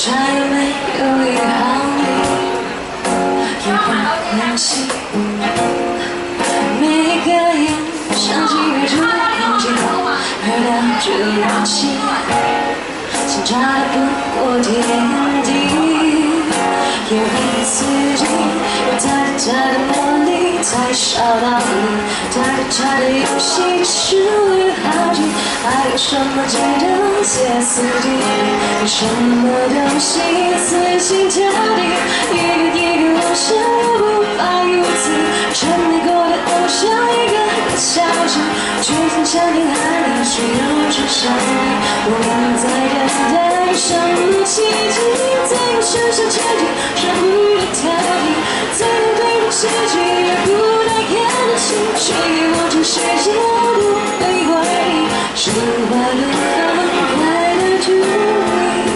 差有没有一毫米也会关心。每个人想起日出眼睛，而到这热情，相差的不过天地。也会刺激，有太的魔力，太少道理，太的游戏，是为好奇，还有什么值得歇斯底里？有什么东西死心塌地？一个偶像无法如此，沉迷过的偶像一个消失，就算山顶海里，谁又只想你？我们在等待什么奇迹？在我身上前进，舍不得逃避，在面对的奇迹，也不太看得清，谁给我全世界，我不会怀疑，生活如何快乐距离。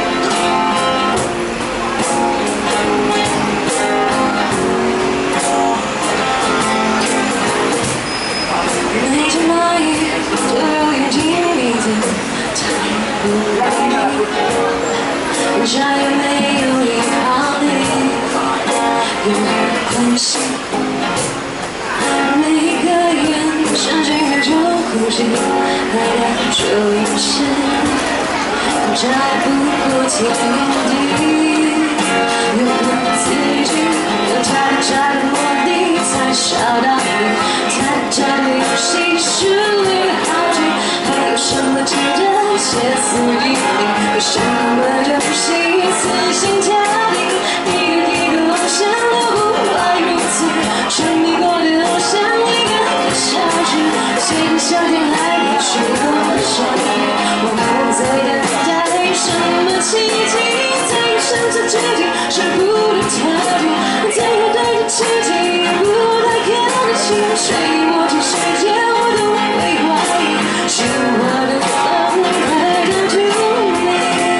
每只蚂蚁都有眼睛鼻子，太不容易，差也没有一毫米也没关系。每个人相信宇宙呼吸，爱到这一世，差不过天地。有个自己，有太的魔力，太少道理，太的游戏，是为了好奇，还有什么值得歇斯底里？有什么游戏死心塌地？一个偶像都不爱如此，沉迷过的偶像一个个消失，谁的夏天海里，谁又想你？我们在等待什么奇迹？在我身侧前进，舍不得逃避，最后对着奇迹，也不太看得清，谁给我全世界，我都会怀疑，是我的风太的距离。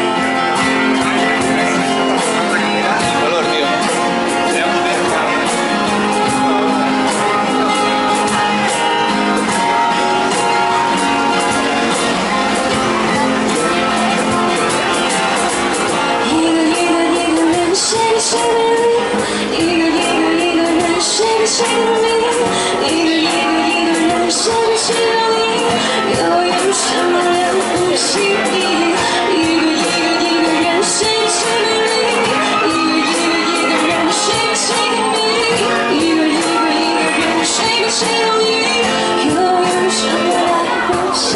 谁的命？一个人，谁的命？一个人，谁的命？又有什么了不起？一个人，谁的命？一个人，谁的命？一个人，谁的命？又有什么了不起？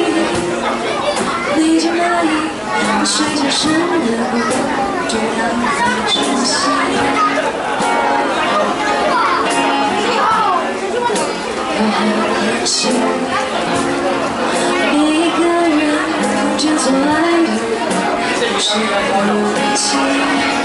每只蚂蚁睡着生的不知道珍惜。每个人见错来的是不情。